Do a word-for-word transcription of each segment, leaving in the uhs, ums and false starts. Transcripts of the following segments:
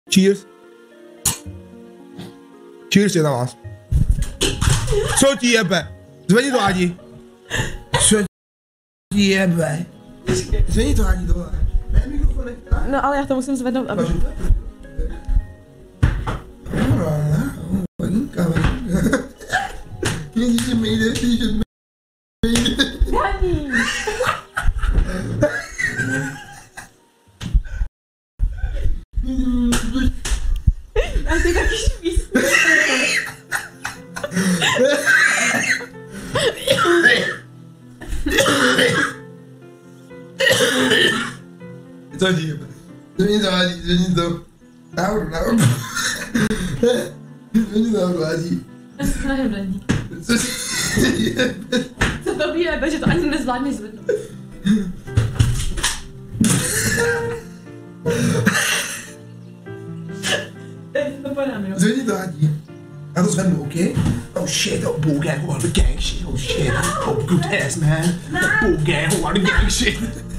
Cheers. Cheers je na vás. Co ti jebe? Zvedni to, Ádi. Co ti jebe? Zvedni to, Ádi, dole. Ne, mikrofon nechá. No ale já to musím zvednout, aby... Vaginka, vaginka. Ježiši, mi jde, ježiši, mi jde. Dani! A ty taky špísný. Co ti jebe? Zvedni to, Ádi, zvedni to. Nahoru, nahoru. Zvedni to nahoru, Ádi. Nehlední. Co ti jebe? Co to jebe, že to ani nezvládne zvednout. Teď to podám, jo? Zvedni to, Ádi. Já to zvednu, OK? Oh shit, oh bull gang, who are the gang shit, oh shit, oh good ass man, oh bull gang, who are the gang shit.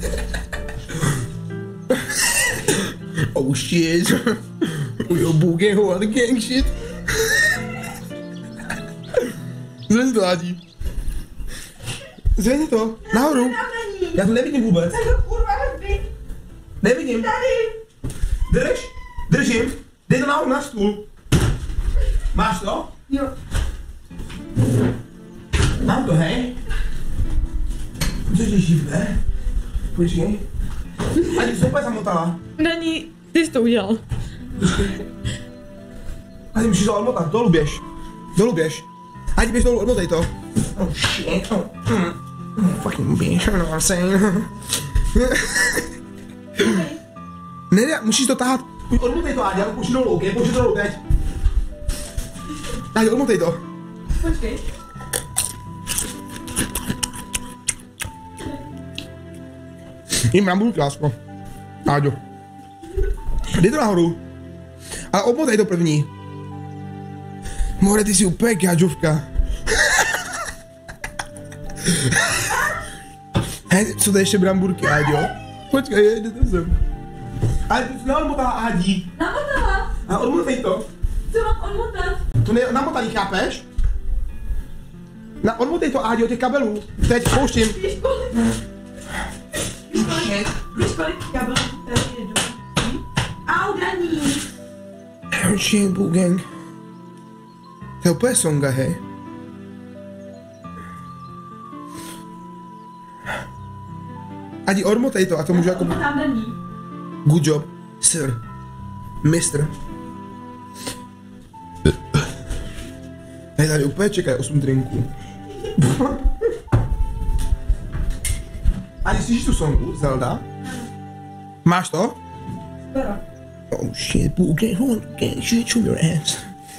Oh shit, oh yo bull gang, who are the gang shit. Zvedni to, Ádi. Zvedni to, nahoru. Já to nevidím vůbec. Tak to kurva hrby. Nevidím. Tady. Drž, držím. Dej to nahoru na stůl. Máš to? Jo. Mám to, hej? Co ti živne? Počkej. Ani se úplně zamotala. Dani, ty jsi to udělal. Ani musíš to odmotat, dolů běž. Dolů běž. Ani běž dolů, odmotej to. Oh shit, oh, mm, oh fucking bitch, you know what I'm saying. Ne, ne, musíš to tahat. Odmotej to, Áďa, já to pouští dolů, ok? Pouští to dolů, teď. Áďa, odmotej to. Počkej. Jím brambůrky, lásko. Áďo. Dej to nahoru. Ale obmotej to první. More, ty jsi úplně káďovka. Hej, co to ještě brambůrky, Áďo? Počkej, jde to sem. Ale ty jsi neodmotala, Ádí. Namotala. A odmotej to. Co mám odmotat? To je namotaný, chápeš? Na, odmotej to, Áďo, těch kabelů. Teď pouštím. Víš kolik? Víš kolik? Víš kolik kabelů tady jedu? Au, Dani. Oh shit, bull gang. To je úplně songa, hej. Adi, odmotej to a to můžu jako... Odmotám, Dani. Good job, sir. Mistr. Hej, tady úplně čekaj osm drinků. Adi, slyšíš tu songu, Zelda? Máš to? Skoro. Oh shit, bull gang, hold on, gang, shit, show your ass.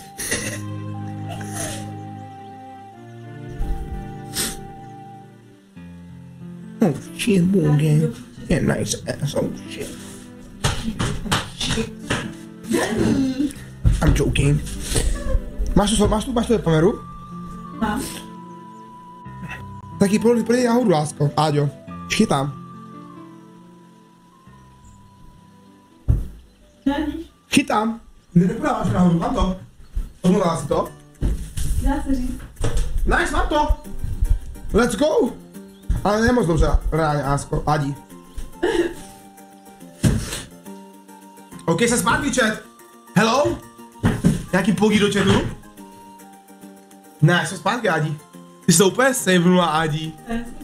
Oh shit, bull gang. Yeah, nice ass, oh shit. I'm joking. Máš tu, máš tu, máš tu kameru? Mám. Taky pojď nahoru, lásko. Áďo, chytám. Dani. Chytám. Nepodáváš nahoru, mám to. Odmluvila si to? Dá se říct. Nice, mám to. Let's go. Ale ne moc dobře, reálně, Ásko. Ádí. OK, jsem zpátky, chat. Hello? Nějaký pogý do chatu? Ne, jsem zpátky, Ádí. Ty jsi to úplně savenula, Ádí.